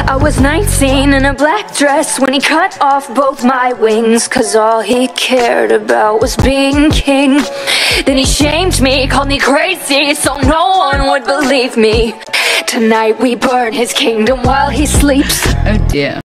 I was 19 in a black dress when he cut off both my wings, 'cause all he cared about was being king. Then he shamed me, called me crazy, so no one would believe me. Tonight we burn his kingdom while he sleeps. Oh dear.